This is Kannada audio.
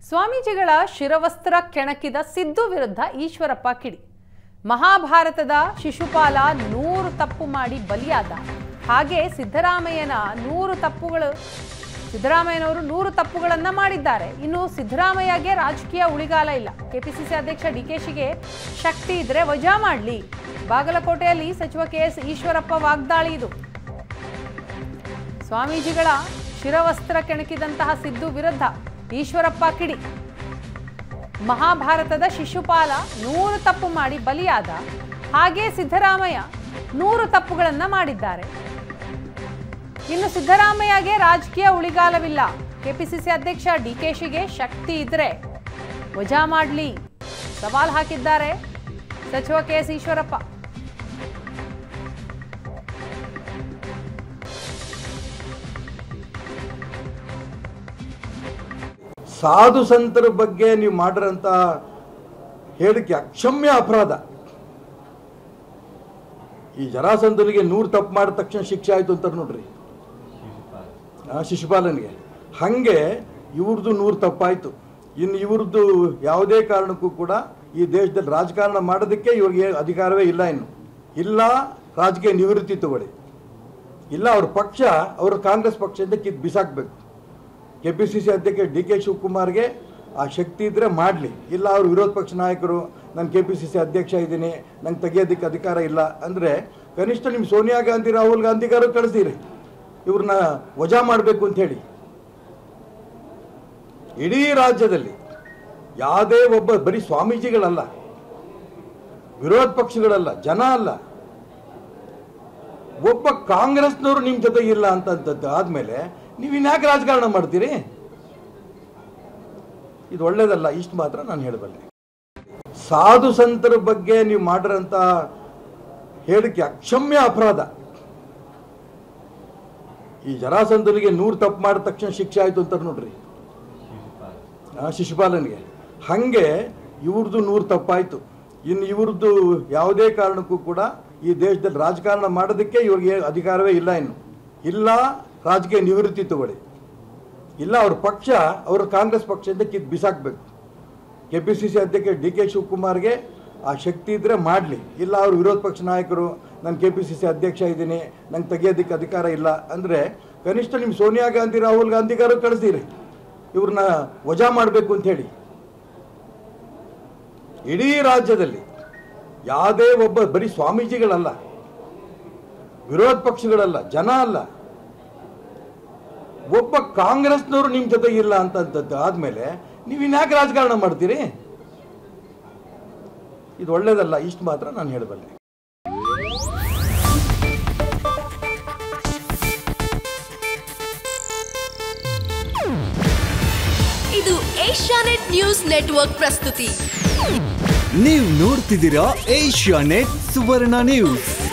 ಸ್ವಾಮೀಜಿಗಳ ಶಿರವಸ್ತ್ರ ಕೆಣಕಿದ ಸಿದ್ದು ವಿರುದ್ಧ ಈಶ್ವರಪ್ಪ ಕಿಡಿ. ಮಹಾಭಾರತದ ಶಿಶುಪಾಲ 100 ತಪ್ಪು ಮಾಡಿ ಬಲಿಯಾದ ಹಾಗೆ ಸಿದ್ದರಾಮಯ್ಯನವರು 100 ತಪ್ಪುಗಳನ್ನು ಮಾಡಿದ್ದಾರೆ. ಇನ್ನು ಸಿದ್ದರಾಮಯ್ಯಗೆ ರಾಜಕೀಯ ಉಳಿಗಾಲ ಇಲ್ಲ. ಕೆಪಿಸಿಸಿ ಅಧ್ಯಕ್ಷ ಡಿಕೆಶಿಗೆ ಶಕ್ತಿ ಇದ್ರೆ ವಜಾ ಮಾಡಲಿ. ಬಾಗಲಕೋಟೆಯಲ್ಲಿ ಸಚಿವ ಕೆಎಸ್ ಈಶ್ವರಪ್ಪ ವಾಗ್ದಾಳಿ. ಇದು ಸ್ವಾಮೀಜಿಗಳ ಶಿರವಸ್ತ್ರ ಕೆಣಕಿದಂತಹ ಸಿದ್ದು ವಿರುದ್ಧ ಈಶ್ವರಪ್ಪ ಕಿಡಿ. ಮಹಾಭಾರತದ ಶಿಶುಪಾಲ 100 ತಪ್ಪು ಮಾಡಿ ಬಲಿಯಾದ ಹಾಗೆ ಸಿದ್ದರಾಮಯ್ಯ 100 ತಪ್ಪುಗಳನ್ನು ಮಾಡಿದ್ದಾರೆ. ಇನ್ನು ಸಿದ್ದರಾಮಯ್ಯಗೆ ರಾಜಕೀಯ ಉಳಿಗಾಲವಿಲ್ಲ. ಕೆಪಿಸಿಸಿ ಅಧ್ಯಕ್ಷ ಡಿಕೆಶಿಗೆ ಶಕ್ತಿ ಇದ್ರೆ ವಜಾ ಮಾಡಲಿ ಸವಾಲ್ ಹಾಕಿದ್ದಾರೆ ಸಚಿವ ಕೆಎಸ್ ಈಶ್ವರಪ್ಪ. ಸಾಧು ಸಂತರ ಬಗ್ಗೆ ನೀವು ಮಾಡಿರಂತ ಹೇಳಿಕೆ ಅಕ್ಷಮ್ಯ ಅಪರಾಧ. ಈ ಜರಾಸಂಧನಿಗೆ 100 ತಪ್ಪು ಮಾಡಿದ ತಕ್ಷಣ ಶಿಕ್ಷೆ ಆಯಿತು ಅಂತಾರೆ ನೋಡ್ರಿ, ಶಿಶುಪಾಲನಿಗೆ. ಹಾಗೆ ಇವ್ರದ್ದು 100 ತಪ್ಪಾಯಿತು. ಇನ್ನು ಇವ್ರದ್ದು ಯಾವುದೇ ಕಾರಣಕ್ಕೂ ಕೂಡ ಈ ದೇಶದಲ್ಲಿ ರಾಜಕಾರಣ ಮಾಡೋದಕ್ಕೆ ಇವ್ರಿಗೆ ಅಧಿಕಾರವೇ ಇಲ್ಲ. ಇನ್ನು ಇಲ್ಲ ರಾಜಕೀಯ ನಿವೃತ್ತಿ ತಗೊಳ್ಳಿ, ಇಲ್ಲ ಅವ್ರ ಪಕ್ಷ ಅವ್ರ ಕಾಂಗ್ರೆಸ್ ಪಕ್ಷದಿಂದ ಕಿತ್ತು ಬಿಸಾಕಬೇಕು. ಕೆಪಿಸಿಸಿ ಅಧ್ಯಕ್ಷ ಡಿ.ಕೆ. ಶಿವಕುಮಾರ್ಗೆ ಆ ಶಕ್ತಿ ಇದ್ದರೆ ಮಾಡಲಿ. ಇಲ್ಲ ಅವರು ವಿರೋಧ ಪಕ್ಷ ನಾಯಕರು, ನಾನು ಕೆಪಿಸಿಸಿ ಅಧ್ಯಕ್ಷ ಇದ್ದೀನಿ, ನಂಗೆ ತೆಗಿಯೋದಕ್ಕೆ ಅಧಿಕಾರ ಇಲ್ಲ ಅಂದರೆ ಕನಿಷ್ಠ ನಿಮ್ಮ ಸೋನಿಯಾ ಗಾಂಧಿ ರಾಹುಲ್ ಗಾಂಧಿಗಾರು ಕಳಿಸಿರಿ ಇವ್ರನ್ನ ವಜಾ ಮಾಡಬೇಕು ಅಂತ ಹೇಳಿ. ಇಡೀ ರಾಜ್ಯದಲ್ಲಿ ಯಾವುದೇ ಒಬ್ಬ ಬರೀ ಸ್ವಾಮೀಜಿಗಳಲ್ಲ, ವಿರೋಧ ಪಕ್ಷಗಳಲ್ಲ, ಜನ ಅಲ್ಲ, ಒಬ್ಬ ಕಾಂಗ್ರೆಸ್ನವರು ನಿಮ್ಮ ಜೊತೆಗೆ ಇಲ್ಲ ಅಂತಂತದ್ದು ಆದಮೇಲೆ ನೀವು ಇನ್ಯಾಕೆ ರಾಜಕಾರಣ ಮಾಡ್ತೀರಿ? ಇದು ಒಳ್ಳೇದಲ್ಲ. ಇಷ್ಟು ಮಾತ್ರ ನಾನು ಹೇಳಬಲ್ಲೆ. ಸಾಧು ಸಂತರ ಬಗ್ಗೆ ನೀವು ಮಾಡಿರಂತ ಹೇಳಿಕೆ ಅಕ್ಷಮ್ಯ ಅಪರಾಧ. ಈ ಜರಾಸಂಧನಿಗೆ 100 ತಪ್ಪು ಮಾಡಿದ ತಕ್ಷಣ ಶಿಕ್ಷೆ ಆಯಿತು ಅಂತಾರೆ ನೋಡ್ರಿ, ಶಿಶುಪಾಲನಿಗೆ. ಹಾಗೆ ಇವ್ರದ್ದು 100 ತಪ್ಪಾಯಿತು. ಇನ್ನು ಇವ್ರದ್ದು ಯಾವುದೇ ಕಾರಣಕ್ಕೂ ಕೂಡ ಈ ದೇಶದಲ್ಲಿ ರಾಜಕಾರಣ ಮಾಡೋದಕ್ಕೆ ಇವ್ರಿಗೆ ಅಧಿಕಾರವೇ ಇಲ್ಲ. ಇನ್ನು ಇಲ್ಲ ರಾಜಕೀಯ ನಿವೃತ್ತಿ ತಗೊಳ್ಳಿ, ಇಲ್ಲ ಅವ್ರ ಪಕ್ಷ ಅವ್ರ ಕಾಂಗ್ರೆಸ್ ಪಕ್ಷದಿಂದ ಕಿತ್ತು ಬಿಸಾಕಬೇಕು. ಕೆಪಿಸಿಸಿ ಅಧ್ಯಕ್ಷ ಡಿ.ಕೆ. ಶಿವಕುಮಾರ್ಗೆ ಆ ಶಕ್ತಿ ಇದ್ದರೆ ಮಾಡಲಿ. ಇಲ್ಲ ಅವರು ವಿರೋಧ ಪಕ್ಷ ನಾಯಕರು, ನಾನು ಕೆಪಿಸಿಸಿ ಅಧ್ಯಕ್ಷ ಇದ್ದೀನಿ, ನಂಗೆ ತೆಗಿಯೋದಕ್ಕೆ ಅಧಿಕಾರ ಇಲ್ಲ ಅಂದರೆ ಕನಿಷ್ಠ ನಿಮ್ಮ ಸೋನಿಯಾ ಗಾಂಧಿ ರಾಹುಲ್ ಗಾಂಧಿಗಾರು ಕಳಿಸಿರಿ ಇವ್ರನ್ನ ವಜಾ ಮಾಡಬೇಕು ಅಂತ ಹೇಳಿ. ಇಡೀ ರಾಜ್ಯದಲ್ಲಿ ಯಾವುದೇ ಒಬ್ಬ ಬರೀ ಸ್ವಾಮೀಜಿಗಳಲ್ಲ, ವಿರೋಧ ಪಕ್ಷಗಳಲ್ಲ, ಜನ ಅಲ್ಲ, ಒಬ್ಬ ಕಾಂಗ್ರೆಸ್ನವರು ನಿಮ್ಮ ಜೊತೆಗೆ ಇಲ್ಲ ಅಂತಂತದ್ದು ಆದಮೇಲೆ ನೀವು ಇನ್ಯಾಕೆ ರಾಜಕಾರಣ ಮಾಡ್ತೀರಿ? ಇದು ಒಳ್ಳೇದಲ್ಲ. ಇಷ್ಟು ಮಾತ್ರ ನಾನು ಹೇಳಬಲ್ಲೆ. ಇದು ಏಷ್ಯಾನೆಟ್ ನ್ಯೂಸ್ ನೆಟ್ವರ್ಕ್ ಪ್ರಸ್ತುತಿ. ನೀವು ನೋಡ್ತಿದ್ದೀರಾ ಏಷ್ಯಾನೆಟ್ ಸುವರ್ಣ ನ್ಯೂಸ್.